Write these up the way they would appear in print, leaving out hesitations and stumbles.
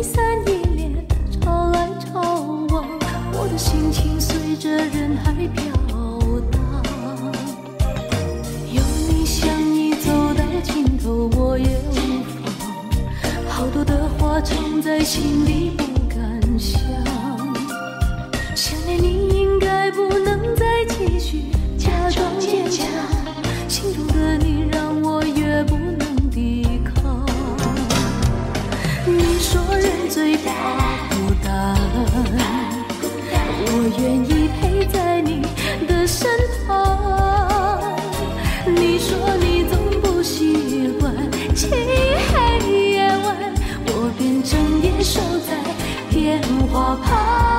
一三一连，潮来潮往，我的心情随着人海飘荡。有你相依走到尽头，我也无妨。好多的话藏在心里不敢想，想念你应该不能再继续假装坚强，心中的你让我越不能抵抗。你说人最怕孤单，我愿意陪在你的身旁。你说你总不习惯漆黑夜晚，我便整夜守在电话旁。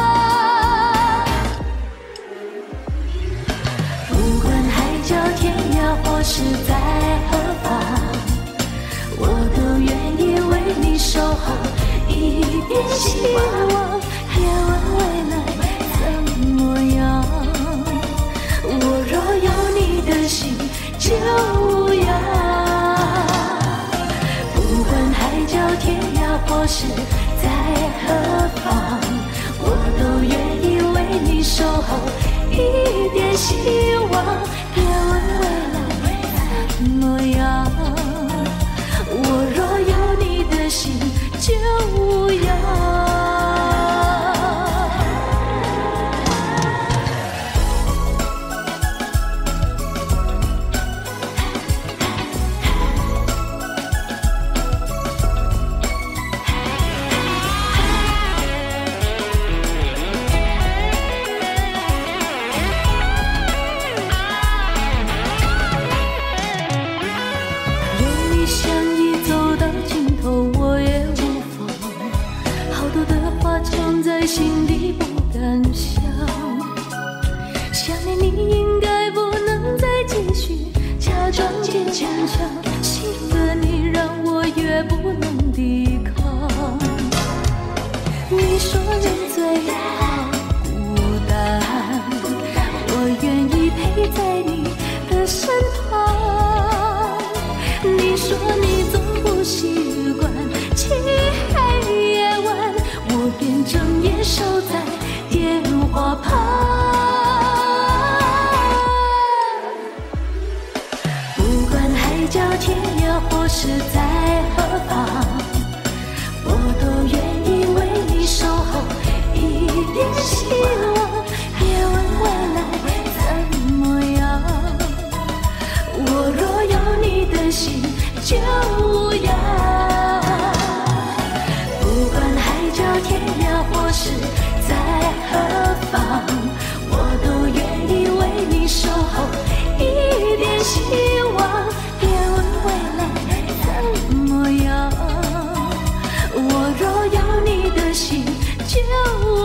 不管海角天涯或是在何方，我都愿意为你守候一点希望。别问未来怎么样，我若有你的心就无恙。不管海角天涯或是在何方，我都愿意为你守候一点希望。别问未来怎么样，我若有你的心就无恙。心里不敢想，想念你应该不能再继续假装坚强，心中的你让我越不能抵抗。你说人最怕孤单，我愿意陪在你的身旁。你说你总不习惯漆黑夜晚，我便整夜守在电话旁。不管海角天涯或是在何方，我都愿意为你守候一点希望。别问未来怎么样，我若有你的心就无恙。不管海角天涯或是在何方，我都愿意为你守候一点希望。别问未来怎么样，我若有你的心就